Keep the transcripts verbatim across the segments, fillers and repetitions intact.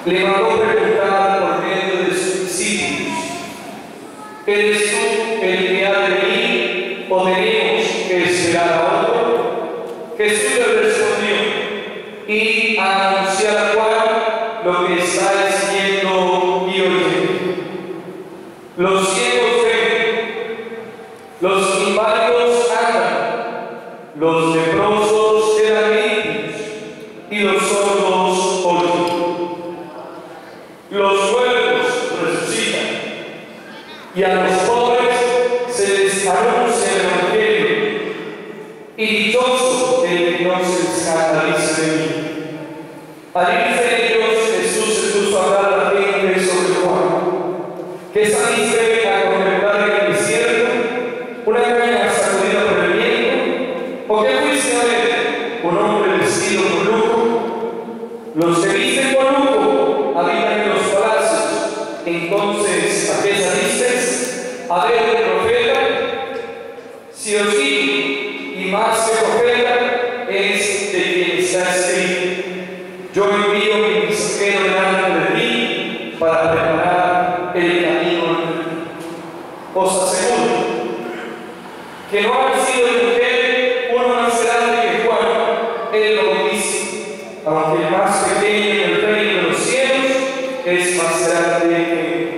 le mandó preguntar por medio de sus discípulos: ¿eres tú el que ha de venir o tenemos que esperar a otro? Jesús le respondió: id a anunciar a Juan lo que estáis viendo y oyendo. Los ciegos ven, los inválidos andan, los leprosos quedan limpios y los sordos oyen. Los muertos resucitan y a los pobres se les anuncia el Evangelio. Y dichoso el que no se escandalice de mí. Al irse ellos, Jesús se puso a hablar a la gente sobre Juan: ¿qué saliste a contemplar en el desierto? ¿Una caña sacudida por el viento? ¿O qué fuiste a ver? ¿Un hombre vestido con lujo? Los que visten con lujo habitan en los palacios. Entonces, ¿a qué saliste? ¿A ver el profeta? Si os digo, y más que profeta, es de quien está escrito: yo envío mi mensajero delante de ti para preparar el camino. Os aseguro que no ha sido en mujer uno más grande que Juan el Bautista, aunque el más pequeño en el reino de los cielos es más grande que él.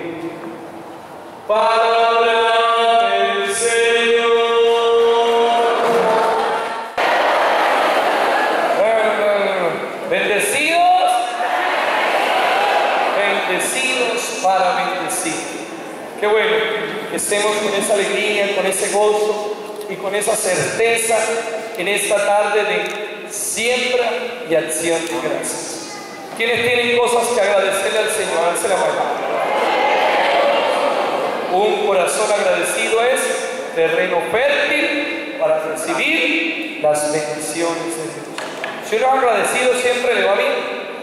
Palabra del Señor. Bendecidos, bendecidos para bendecir. Qué bueno que estemos con esa alegría, con ese gozo y con esa certeza en esta tarde de siembra y acción de gracias. ¿Quiénes tienen cosas que agradecerle al Señor? Alce la mano. Un corazón agradecido es terreno fértil para recibir las bendiciones de Dios. Si uno es agradecido, siempre le va bien.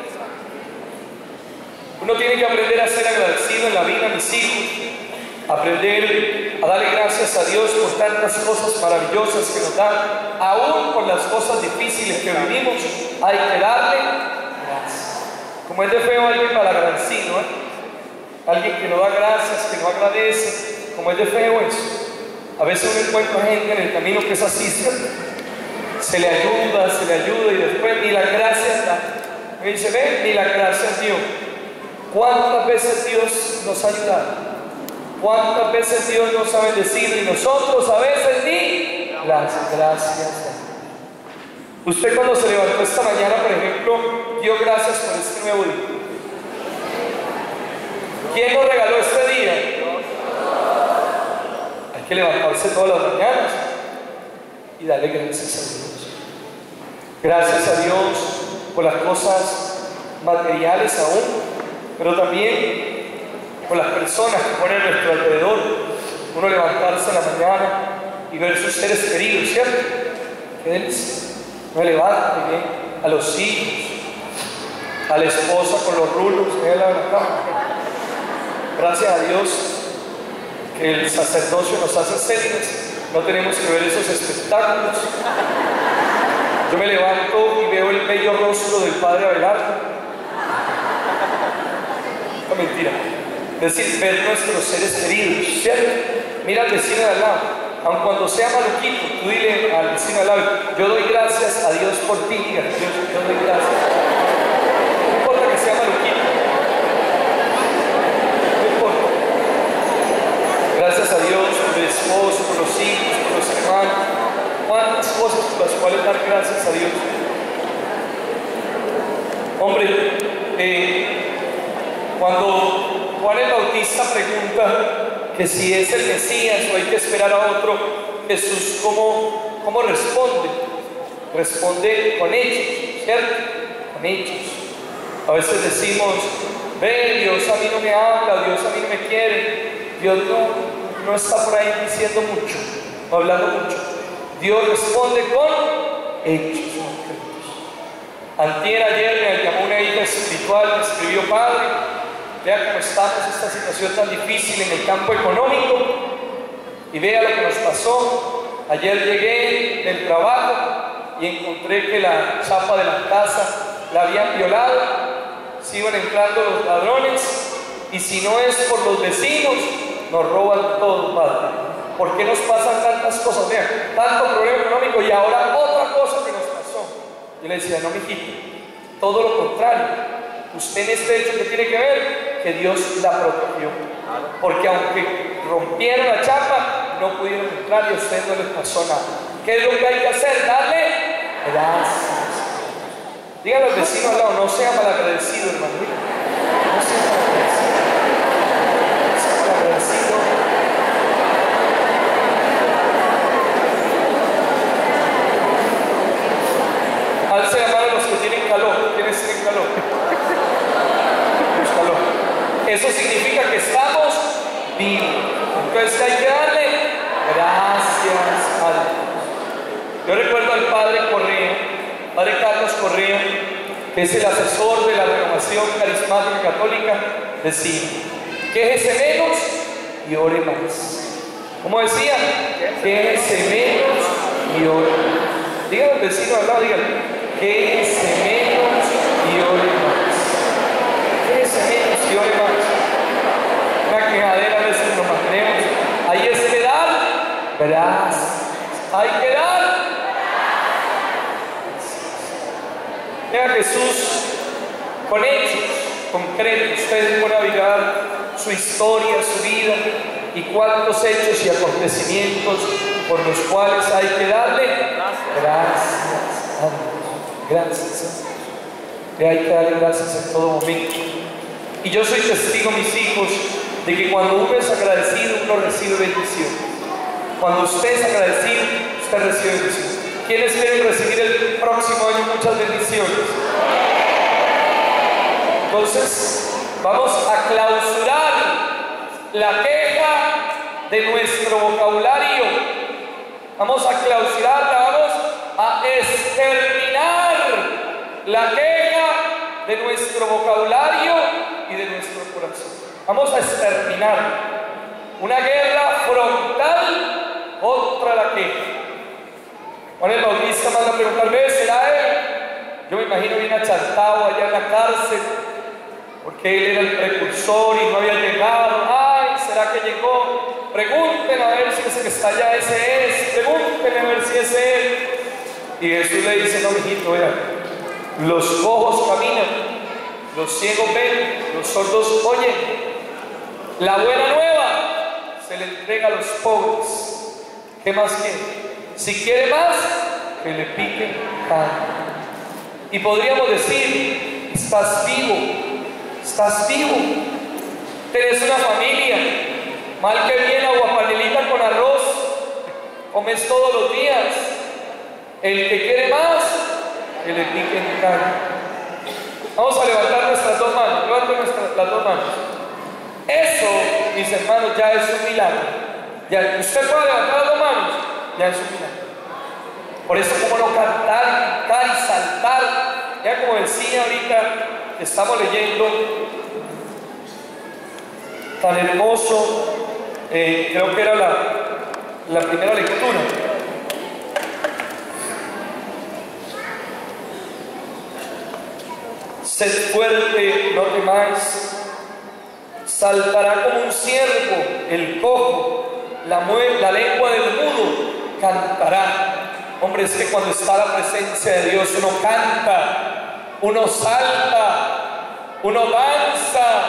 Uno tiene que aprender a ser agradecido en la vida, mis hijos. Aprender a darle gracias a Dios por tantas cosas maravillosas que nos da. Aún por las cosas difíciles que vivimos, hay que darle gracias. Como es de feo alguien malagradecido, ¿eh? Alguien que no da gracias, que no agradece. Como es de feo eso. A veces uno encuentra gente en el camino que es así, ¿cierto? Se le ayuda, se le ayuda y después ni las gracias da. Me dice: ven, ni las gracias dio. ¿Cuántas veces Dios nos ha ayudado? ¿Cuántas veces Dios nos ha bendecido? Y nosotros a veces ni las gracias da. Usted cuando se levantó esta mañana, por ejemplo, dio gracias por este nuevo día. ¿Quién nos regaló este día? Hay que levantarse todas las mañanas y darle gracias a Dios. Gracias a Dios por las cosas materiales aún, pero también por las personas que ponen a nuestro alrededor. Uno levantarse en la mañana y ver sus seres queridos, ¿cierto? Qué delicia. Uno levanta y ve a los hijos, a la esposa con los rulos, que es la cama. Gracias a Dios que el sacerdocio nos hace seres, no tenemos que ver esos espectáculos. Yo me levanto y veo el bello rostro del padre Abelardo. No, mentira. Es decir, ver nuestros seres queridos, ¿cierto? Mira al vecino de al lado. Aun cuando sea maluquito, tú dile al vecino de al lado: yo doy gracias a Dios por ti. Diga: Dios, yo doy gracias. No importa que sea maluquito. No importa. Gracias a Dios por el esposo, por los hijos, por los hermanos. ¿Cuántas cosas por las cuales dar gracias a Dios? Hombre, eh, cuando Juan el Bautista pregunta que si es el Mesías o hay que esperar a otro, Jesús, ¿cómo, cómo responde? Responde con hechos, ¿cierto? Con hechos. A veces decimos: ve, Dios a mí no me habla, Dios a mí no me quiere. Dios no, no está por ahí diciendo mucho, no hablando mucho. Dios responde con hechos. Antier, ayer me llamó una hija espiritual, me escribió: padre, vea cómo estamos, esta situación tan difícil en el campo económico, y vea lo que nos pasó. Ayer llegué del trabajo y encontré que la chapa de la casa la habían violado. así iban entrando los ladrones, y si no es por los vecinos, nos roban todo, Padre. ¿Por qué nos pasan tantas cosas? Vean, tanto problema económico y ahora otra cosa que nos pasó. Yo le decía, no, mijito, todo lo contrario. Usted en este hecho que tiene que ver, que Dios la protegió. Porque aunque rompieron la chapa, no pudieron entrar y a usted no les pasó nada. ¿Qué es lo que hay que hacer? Darle gracias. Dígale al vecino al lado, no sea malagradecido, hermano. No sea malagradecido. No sea malagradecido. Alce la mano a los que tienen calor. ¿Quiénes tienen calor? Calor. Eso significa que estamos vivos. Entonces hay que darle gracias a Dios. Yo recuerdo al padre Correa, padre Carlos Correa, que es el asesor de la renovación carismática católica, decía: quéjese menos y ore más. ¿Cómo decía? Quéjese menos y ore más. Dígale al vecino al lado, dígale: quéjese menos y ore más. Quéjese menos y ore más. Una quejadera a veces nos mantenemos. Ahí es que dar gracias. Hay que dar. Vea Jesús con hechos concretos. Ustedes pueden averiguar su historia, su vida y cuántos hechos y acontecimientos por los cuales hay que darle gracias a Dios. Gracias. Le hay que darle gracias en todo momento. Y yo soy testigo, mis hijos, de que cuando uno es agradecido, uno recibe bendición. Cuando usted es agradecido, usted recibe bendición. ¿Quiénes quieren recibir el próximo año muchas bendiciones? Entonces, vamos a clausurar la queja de nuestro vocabulario. Vamos a clausurarla, vamos a exterminar la queja de nuestro vocabulario y de nuestro corazón. Vamos a exterminar una guerra frontal contra la queja. Juan el Bautista manda a preguntar: ¿ves? ¿Será él? Yo me imagino bien achantado allá en la cárcel, porque él era el precursor y no había llegado. Ay, ¿será que llegó? Pregunten a ver si ese que está allá, ese es. Pregunten a ver si ese es. Y Jesús le dice: no, mijito, vean, los cojos caminan, los ciegos ven, los sordos oyen. La buena nueva se le entrega a los pobres. ¿Qué más quiere? Si quiere más, que le pique carne. Y podríamos decir: estás vivo, estás vivo. Tienes una familia, mal que bien aguapanelita con arroz, comes todos los días. El que quiere más, que le pique carne. Vamos a levantar nuestras dos manos. Levanten nuestras, las dos manos. Eso, mis hermanos, ya es un milagro. Ya, usted puede levantar las dos manos, ya es un milagro. Por eso, como no cantar, cantar y saltar. Ya como decía ahorita, estamos leyendo tan hermoso, eh, creo que era la, la primera lectura. Sed fuerte, no temáis. Saltará como un ciervo el cojo, la, la lengua del mudo cantará. Hombre, es que cuando está la presencia de Dios, uno canta, uno salta, uno danza.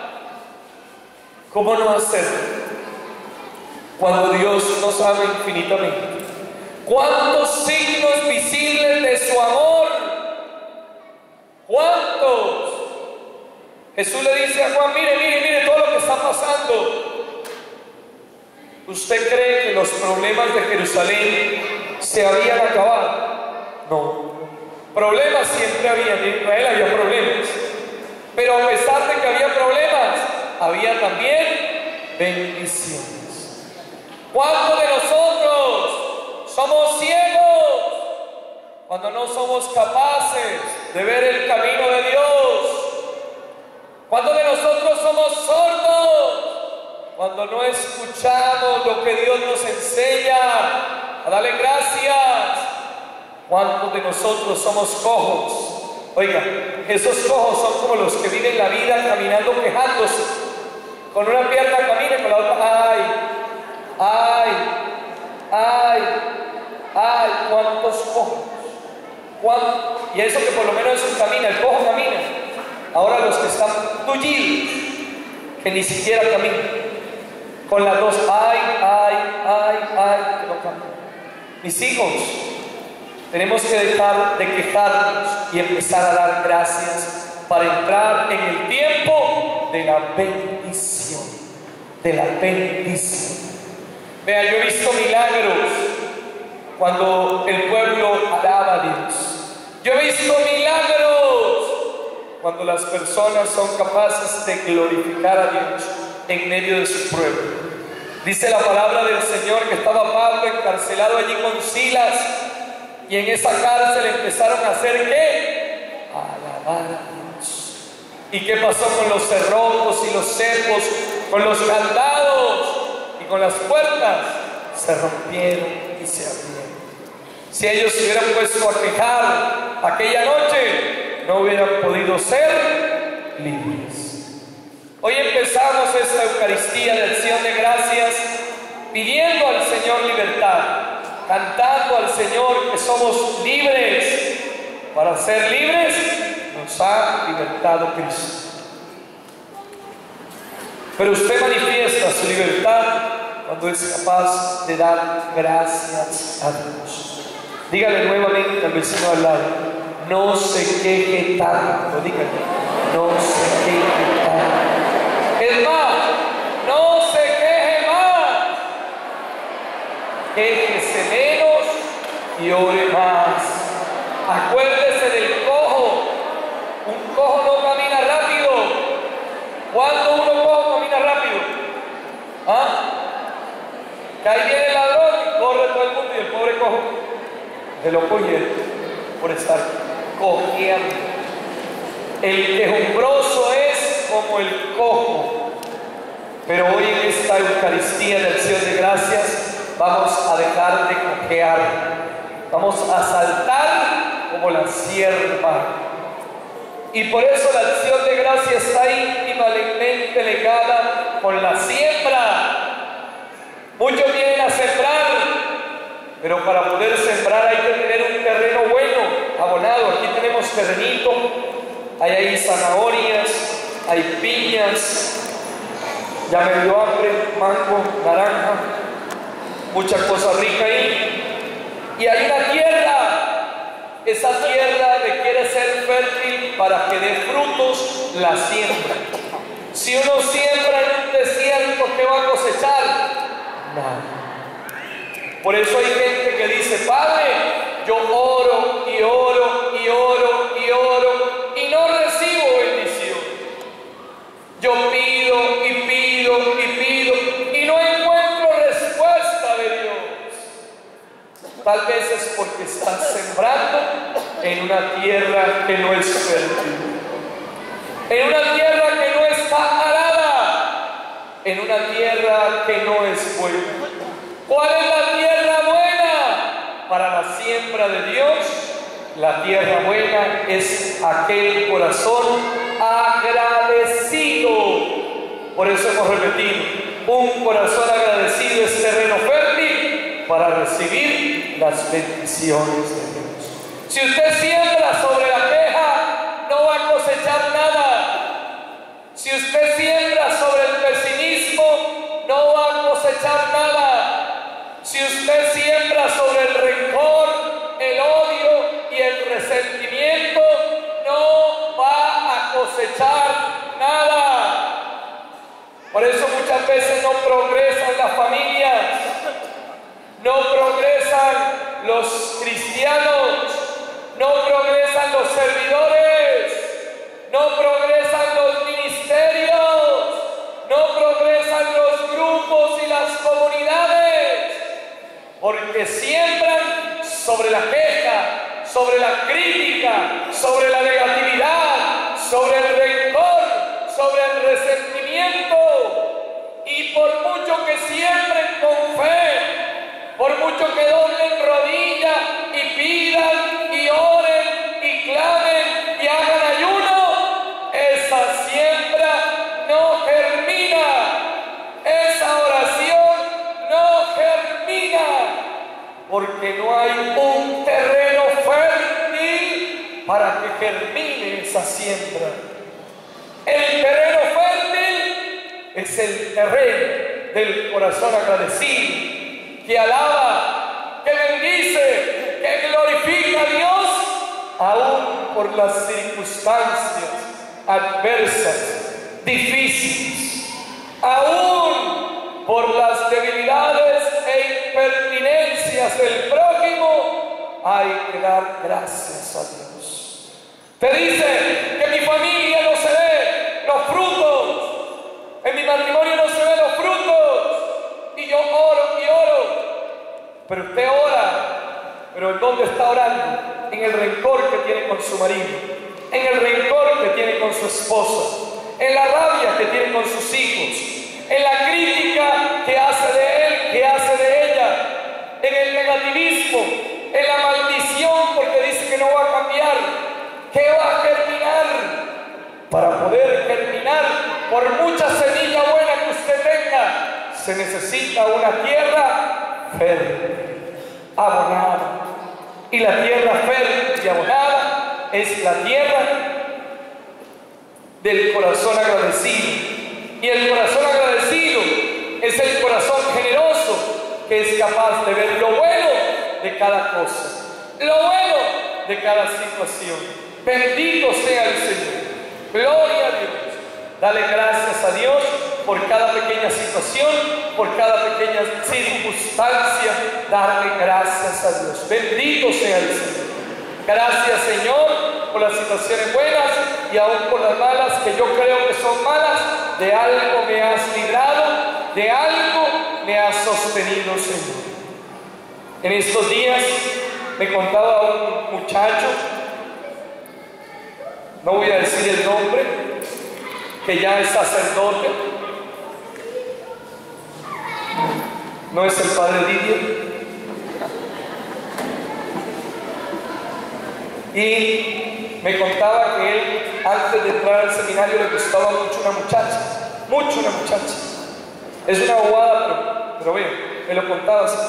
¿Cómo no hacerlo? Cuando Dios nos ama infinitamente. ¿Cuántos signos visibles de su amor? ¿Cuántos? Jesús le dice a Juan: mire, mire, mire todo lo que está pasando. ¿Usted cree que los problemas de Jerusalén se habían acabado? No. Problemas siempre había, en Israel había problemas. Pero a pesar de que había problemas, había también bendiciones. ¿Cuántos de nosotros somos ciegos cuando no somos capaces de ver el camino de Dios? ¿Cuántos de nosotros somos sordos cuando no escuchamos lo que Dios nos enseña a darle gracias? ¿Cuántos de nosotros somos cojos Oiga, esos cojos son como los que viven la vida caminando quejándose. Con una pierna camina y con la otra, ay, ay, ay, ay, cuántos cojos. ¿Cuántos? Y eso que por lo menos eso camina, el cojo camina. Ahora los que están tullidos, que ni siquiera caminan. Con las dos, ay, ay, ay, ay, que no caminan. Mis hijos, tenemos que dejar de quejarnos y empezar a dar gracias para entrar en el tiempo de la bendición, de la bendición. Vea, yo he visto milagros cuando el pueblo alaba a Dios. Yo he visto milagros cuando las personas son capaces de glorificar a Dios en medio de su pueblo. Dice la palabra del Señor que estaba Pablo encarcelado allí con Silas, y en esa cárcel empezaron a hacer ¿qué? A alabar a Dios. ¿Y qué pasó con los cerrojos y los cercos, con los candados y con las puertas? Se rompieron y se abrieron. Si ellos se hubieran puesto a quejar aquella noche, no hubieran podido ser libres. Hoy empezamos esta Eucaristía de acción de gracias pidiendo al Señor libertad, cantando al Señor que somos libres. Para ser libres nos ha libertado Cristo. Pero usted manifiesta su libertad cuando es capaz de dar gracias a Dios. Dígale nuevamente al vecino al lado, no se queje tanto. Dígale, no se queje tanto. Es más, no se queje más. Quéjese menos y ore más. Acuérdese del cojo. Un cojo no camina rápido. ¿Cuándo uno cojo camina rápido? ¿Ah? Que ahí viene el ladrón y corre todo el mundo y el pobre cojo se lo cogieron por estar cojeando. El quejumbroso es como el cojo. Pero hoy en esta Eucaristía de acción de gracias vamos a dejar de cojear. Vamos a saltar como la sierva. Y por eso la acción de gracias está íntimamente ligada con la siembra. Muchos vienen a sembrar, pero para poder sembrar hay que tener un terreno bueno, abonado. Aquí tenemos terrenito, hay ahí zanahorias, hay piñas, ya me dio hambre, mango, naranja, mucha cosa rica ahí. Y hay una tierra, esa tierra requiere ser fértil para que dé frutos la siembra. Si uno siembra en un desierto, ¿qué va a cosechar? Nada. Por eso hay gente que dice, Padre, yo oro y oro y oro y oro y no recibo bendición. Yo pido y pido y pido y no encuentro respuesta de Dios. Tal vez es porque estás sembrando en una tierra que no es fértil, en una tierra que no está arada, en una tierra que no es buena. ¿Cuál es la tierra buena para la siembra de Dios? La tierra buena es aquel corazón agradecido. Por eso hemos repetido, un corazón agradecido es terreno fértil para recibir las bendiciones de Dios. Si usted siembra sobre la queja, no va a cosechar nada. Si usted siembra sobre el pesimismo, no va a cosechar nada. Si usted siembra sobre el rencor, el odio y el resentimiento, no va a cosechar nada. Por eso muchas veces no progresan las familias, no progresan los cristianos, no progresan los servidores, no progresan los ministerios, no progresan los grupos y las comunidades, porque siembran sobre la queja, sobre la crítica, sobre la negatividad, sobre el rencor, sobre el resentimiento. Y por mucho que siembren con fe, por mucho que doblen rodillas y pidan y oren y clamen y porque no hay un terreno fértil para que germine esa siembra. El terreno fértil es el terreno del corazón agradecido, que alaba, que bendice, que glorifica a Dios, aún por las circunstancias adversas, difíciles, aún por las debilidades e impertinencias del prójimo, hay que dar gracias a Dios. Te dice que mi familia no se ve los frutos, en mi matrimonio no se ven los frutos, y yo oro y oro, pero usted ora, pero ¿en dónde está orando? En el rencor que tiene con su marido, en el rencor que tiene con su esposa, en la rabia que tiene con sus hijos, en la crítica que hace de él, que hace de ella, en el negativismo, en la maldición porque dice que no va a cambiar. ¿Qué va a germinar? Para poder germinar, por mucha semilla buena que usted tenga, se necesita una tierra fértil, abonada. Y la tierra fértil y abonada es la tierra del corazón agradecido. Y el corazón agradecido es el corazón generoso que es capaz de ver lo bueno de cada cosa, lo bueno de cada situación. Bendito sea el Señor. Gloria a Dios. Dale gracias a Dios por cada pequeña situación, por cada pequeña circunstancia. Darle gracias a Dios. Bendito sea el Señor. Gracias, Señor, por las situaciones buenas y aún por las malas, que yo creo que son malas. De algo me has librado, de algo me has sostenido, Señor. En estos días me contaba un muchacho, no voy a decir el nombre, que ya es sacerdote, no es el padre Didier, y me contaba que él, antes de entrar al seminario, le gustaba mucho una muchacha, mucho una muchacha. Es una bobada, pero, pero vean, me lo contaba así.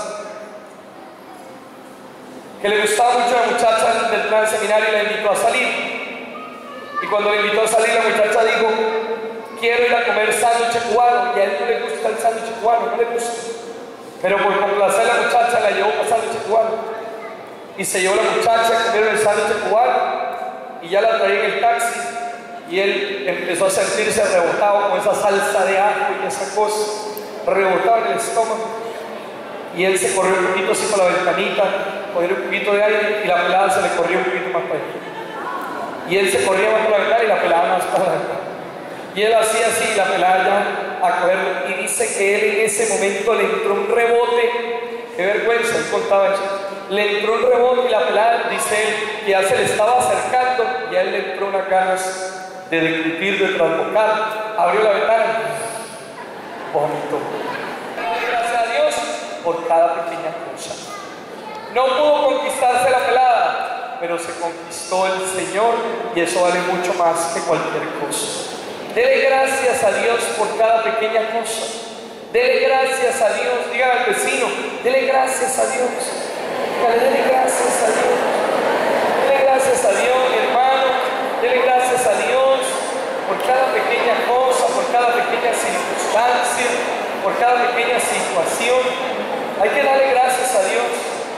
Que le gustaba mucho una muchacha antes de entrar al seminario y la invitó a salir. Y cuando le invitó a salir, la muchacha dijo: quiero ir a comer sándwich cubano. Y a él no le gusta el sándwich cubano, no le gusta. Pero por complacer a la muchacha, la llevó a sándwich cubano. Y se llevó la muchacha a comer el sándwich cubano. Y ya la traía en el taxi. Y él empezó a sentirse rebotado con esa salsa de ajo y esa cosa. Rebotado en el estómago. Y él se corrió un poquito así por la ventanita, cogió un poquito de aire y la pelada se le corrió un poquito más para allá. Y él se corría más por la ventana y la pelada más para la ventana. Y él hacía así, y la pelada ya a cogerlo. Y dice que él en ese momento le entró un rebote. Qué vergüenza, él contaba eso. Le entró un rebote y la pelada, dice él, que ya se le estaba acercando y a él le entró unas ganas de discutir, de trasbocar. Abrió la ventana, vomitó. Gracias a Dios por cada pequeña cosa. No pudo conquistarse la pelada, pero se conquistó el Señor, y eso vale mucho más que cualquier cosa. Dele gracias a Dios por cada pequeña cosa. Dele gracias a Dios. Diga al vecino: dele gracias a Dios. Dígale: dele gracias a Dios. Dele gracias a Dios, mi hermano. Dele gracias a Dios por cada pequeña cosa, por cada pequeña circunstancia, por cada pequeña situación. Hay que darle gracias a Dios.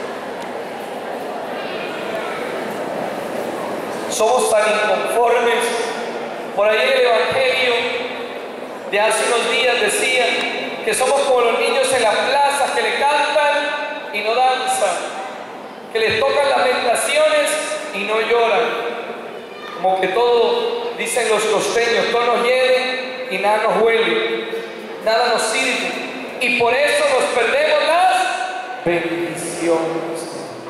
Somos tan inconformes. Por ahí el Evangelio de hace unos días decía que somos como los niños en la plaza que le cantan y no danzan, que les tocan lamentaciones y no lloran. Como que todo, dicen los costeños, todo nos hiede y nada nos huele, nada nos sirve. Y por eso nos perdemos las bendiciones.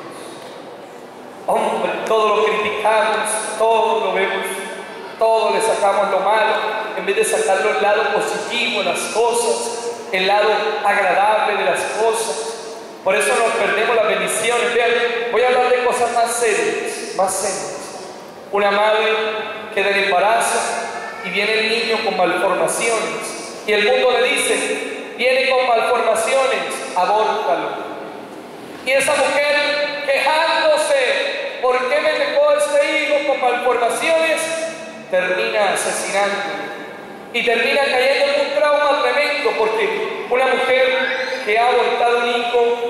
Hombre, todo lo criticamos, todo lo vemos, todo le sacamos lo malo, en vez de sacarlo el lado positivo de las cosas, el lado agradable de las cosas. Por eso nos perdemos las bendiciones. Vean, voy a hablar de cosas más serias, más serias. Una madre queda en embarazo y viene el niño con malformaciones. Y el mundo le dice: viene con malformaciones, abórtalo. Y esa mujer quejándose, ¿por qué me dejó este hijo con malformaciones? Termina asesinando y termina cayendo en un trauma tremendo, porque una mujer que ha abortado un hijo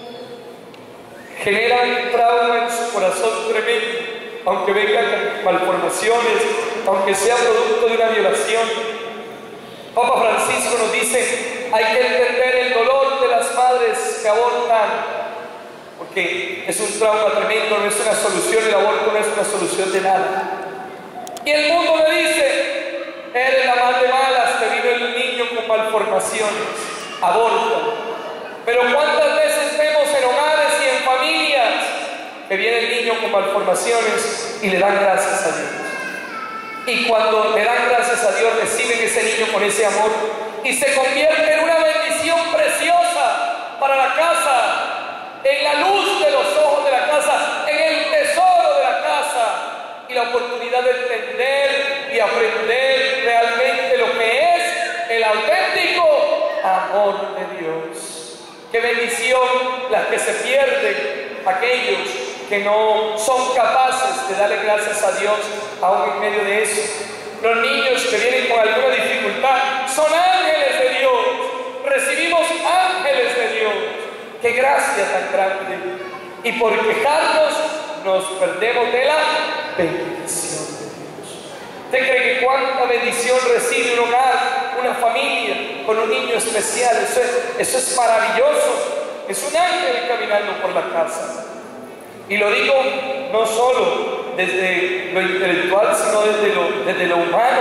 genera un trauma en su corazón tremendo, aunque venga con malformaciones, aunque sea producto de una violación. Papa Francisco nos dice, hay que entender el dolor de las madres que abortan, porque es un trauma tremendo, no es una solución, el aborto no es una solución de nada. Y el mundo le dice, eres la más de malas, te vino el niño con malformaciones, aborta. Pero ¿cuántas veces vemos en hogares y en familias que viene el niño con malformaciones y le dan gracias a Dios? Y cuando le dan gracias a Dios, reciben ese niño con ese amor y se convierte en una bendición preciosa para la casa, en la luz de los ojos de la casa, en el tesoro de la casa, y la oportunidad de entender y aprender realmente lo que es el auténtico amor de Dios. Qué bendición las que se pierden, aquellos que no son capaces de darle gracias a Dios aún en medio de eso. Los niños que vienen con alguna dificultad son ángeles de Dios, recibimos ángeles de Dios. Qué gracia tan grande. Y por quejarnos nos perdemos de la bendición de Dios. ¿Usted cree que cuánta bendición recibe un hogar, una familia con un niño especial? Eso es, eso es maravilloso. Es un ángel caminando por la casa. Y lo digo no solo desde lo intelectual, sino desde lo, desde lo humano.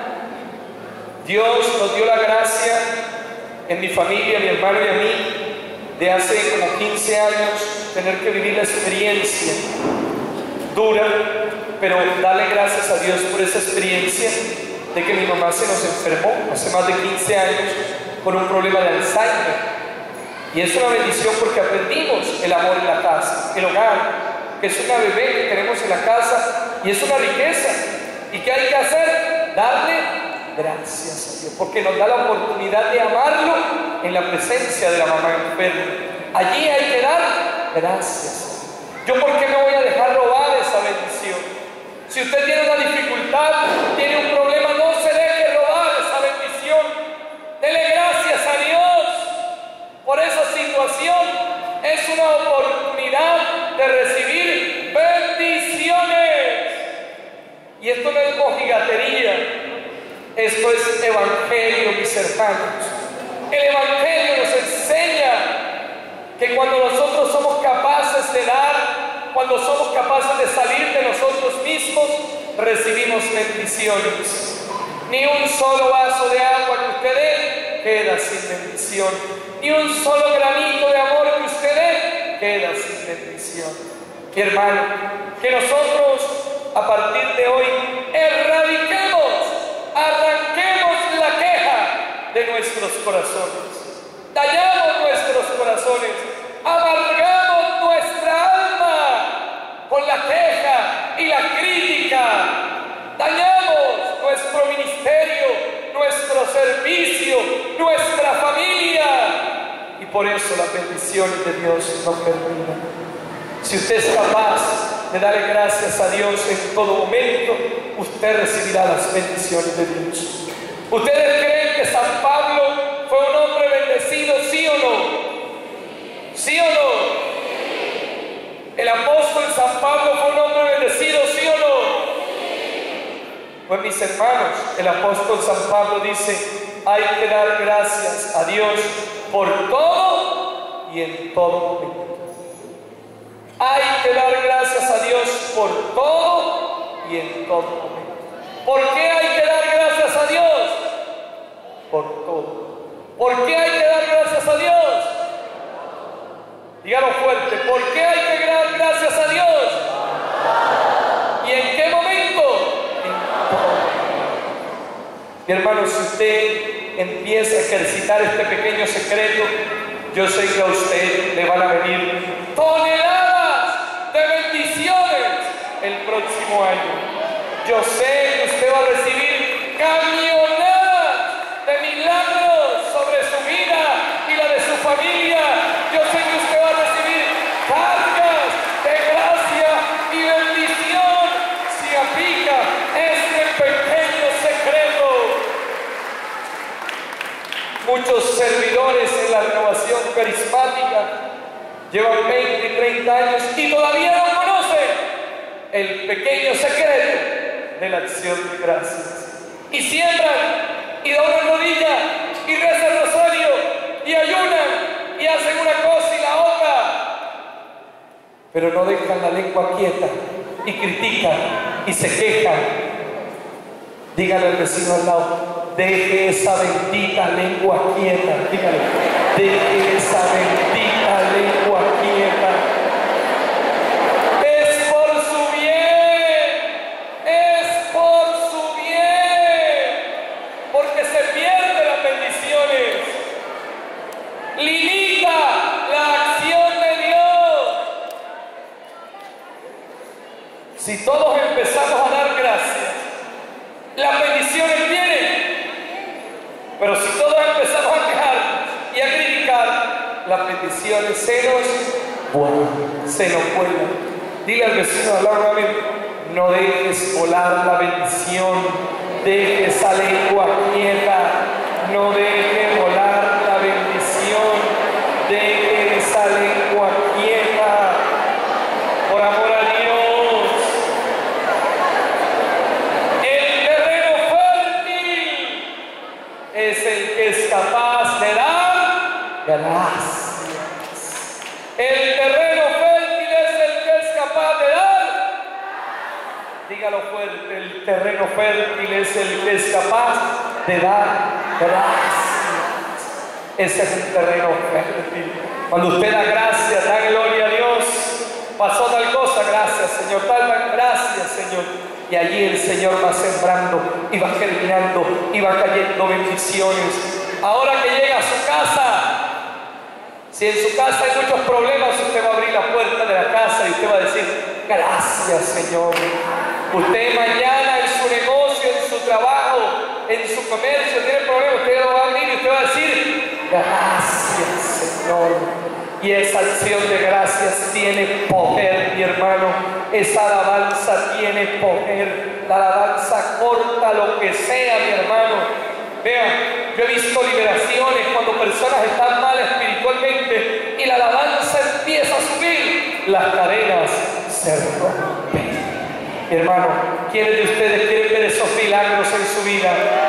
Dios nos dio la gracia en mi familia, a mi hermano y a mí, de hace como quince años tener que vivir la experiencia dura, pero darle gracias a Dios por esa experiencia de que mi mamá se nos enfermó hace más de quince años por un problema de Alzheimer. Y es una bendición porque aprendimos el amor en la casa, el hogar, que es una bebé que tenemos en la casa y es una riqueza. ¿Y qué hay que hacer? Darle gracias a Dios, porque nos da la oportunidad de amarlo en la presencia de la mamá enferma. Allí hay que dar gracias. ¿Yo por qué me voy a dejar robar esa bendición? Si usted tiene una dificultad, tiene un problema, no se deje robar esa bendición. Dele gracias a Dios por esa situación. Es una oportunidad de recibir bendiciones. Y esto no es mojigatería, esto es evangelio, mis hermanos. El evangelio nos enseña que cuando nosotros somos capaces de dar, cuando somos capaces de salir de nosotros mismos, recibimos bendiciones. Ni un solo vaso de agua que usted dé queda sin bendición. Ni un solo granito de amor que usted dé queda sin bendición. Mi hermano, que nosotros a partir de hoy erradiquemos, arranquemos la queja de nuestros corazones. Dañamos nuestros corazones, amargamos nuestra alma con la queja y la crítica. Dañamos nuestro ministerio, nuestro servicio, nuestra familia. Y por eso las bendiciones de Dios no terminan. Si usted es capaz de darle gracias a Dios en todo momento, usted recibirá las bendiciones de Dios. ¿Ustedes creen que San Pablo fue un hombre bendecido, sí o no? ¿Sí o no? ¿El apóstol San Pablo fue un hombre bendecido, sí o no? Pues mis hermanos, el apóstol San Pablo dice, hay que dar gracias a Dios por todo y en todo momento. Hay que dar gracias a Dios por todo y en todo momento. ¿Por qué hay que dar gracias a Dios? Por todo. ¿Por qué hay que dar gracias a Dios? Dígalo fuerte. ¿Por qué hay que dar gracias a Dios? ¿Y en qué momento? En todo momento. Mi hermano, si usted empieza a ejercitar este pequeño secreto, yo sé que a usted le van a venir toneladas de bendiciones el próximo año. Yo sé que usted va a recibir camionadas de milagros sobre su vida y la de su familia. Yo sé que usted va a recibir Muchos servidores en la renovación carismática llevan veinte y treinta años y todavía no conocen el pequeño secreto de la acción de gracias. Y siembran, y doblan rodilla, y rezan rosario, y ayunan, y hacen una cosa y la otra. Pero no dejan la lengua quieta, y critican, y se quejan. Dígale al vecino al lado, deje esa bendita lengua quieta. Dígale, deje esa bendita lengua quieta. Es por su bien, es por su bien, porque se pierden las bendiciones. Limita la acción de Dios. Si todos empezamos a dar gracias, las bendiciones vienen. Pero si todos empezamos a quejar y a criticar, las bendiciones se nos vuelan, se nos vuelan. Dile al vecino al lado nuevamente, no dejes volar la bendición, deje esa lengua quieta, no deje volar la bendición, deje esa lengua quieta, por amor a Dios. Es el que es capaz de dar gracias. El terreno fértil es el que es capaz de dar. Dígalo fuerte, el terreno fértil es el que es capaz de dar gracias. Ese es el terreno fértil. Cuando usted da gracias, da gloria a Dios. Pasó tal cosa, gracias Señor, tal, gracias Señor. Y allí el Señor va sembrando y va germinando y va cayendo bendiciones. Ahora que llega a su casa, si en su casa hay muchos problemas, usted va a abrir la puerta de la casa y usted va a decir, gracias Señor. Usted mañana en su negocio, en su trabajo, en su comercio, tiene problemas, usted lo va a abrir y usted va a decir, gracias Señor. Y esa acción de gracias tiene poder, mi hermano. Esa alabanza tiene poder. La alabanza corta lo que sea, mi hermano. Vean, yo he visto liberaciones cuando personas están mal espiritualmente y la alabanza empieza a subir. Las cadenas se rompen. Mi hermano, ¿quiénes de ustedes quieren ver esos milagros en su vida?